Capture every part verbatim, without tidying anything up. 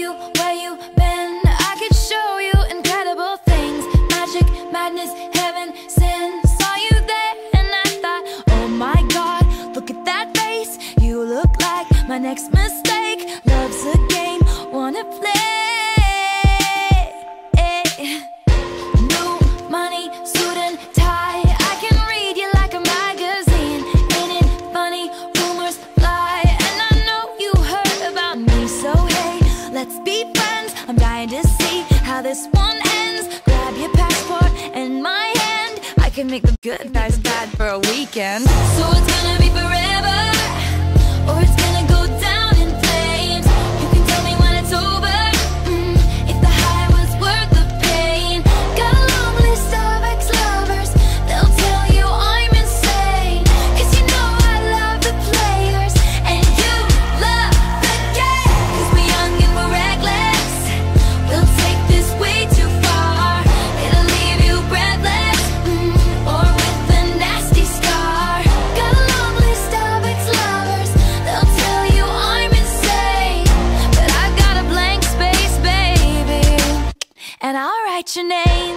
you, where you been? I could show you incredible things. Magic, madness, heaven, sin. Saw you there and I thought, oh my God, look at that face. You look like my next mistake. Love's a game, wanna play. New money, suit and tie. I can read you like a magazine. Ain't it funny? Rumors fly, and I know you heard about me. So hey, let's be friends. I'm dying to see how this one ends. Grab your passport and my hand. I can make the good guys bad for a weekend. So it's gonna be forever, or it's gonna go down in flames. You can tell me when it's over, mm, if the high was worth the pain. Got a long list of ex-lovers, they'll tell you I'm insane. Cause you know I love the players, and you love the game. Cause we're young and we're reckless, we'll take this way too far. It'll leave you breathless, mm, or with a nasty scar. Got a long list of ex-lovers, they'll tell you I'm insane. But I've got a blank space, baby, and I'll write your name.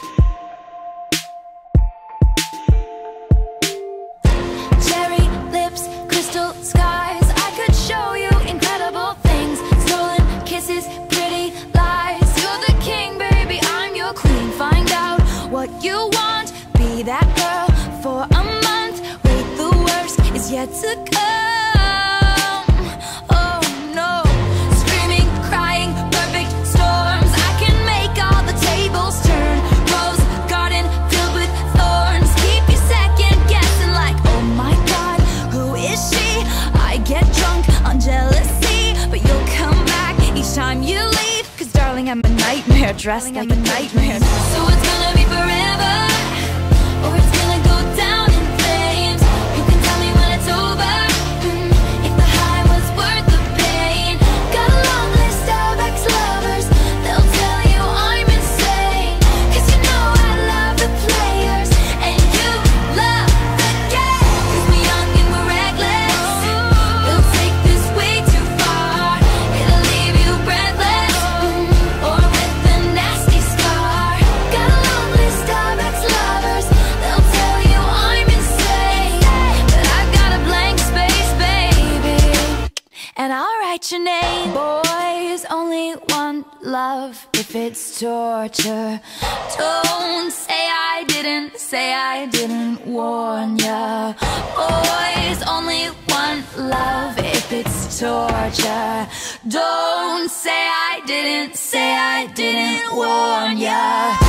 Cherry lips, crystal skies. I could show you incredible things. Stolen kisses, pretty lies. You're the king, baby, I'm your queen. Find out what you want, be that girl for a month. Wait, the worst is yet to come. Oh no, screaming, crying, perfect storms. I can make all the tables turn. Rose garden filled with thorns. Keep you second guessing like, oh my God, who is she? I get drunk on jealousy, but you'll come back each time you leave. Cause darling, I'm a nightmare dressed like a nightmare. So it's gonna be forever, or it's gonna go down in flames. You can tell me when it's over, mm, if the high was worth the pain. Got a long list of ex-lovers, they'll tell you I'm insane. Cause you know I love the players, and you love the game. Cause we're young and we're reckless, we'll take this way too far. It'll leave you breathless, mm, or with a nasty scar. Got a long list of ex-lovers, they'll tell you I'm insane. But I've got a blank space, baby, and I'll write your name. Boys only want love if it's torture. Don't say I didn't, say I didn't warn ya. Boys only want love if it's torture. Don't say I didn't, say I didn't warn ya.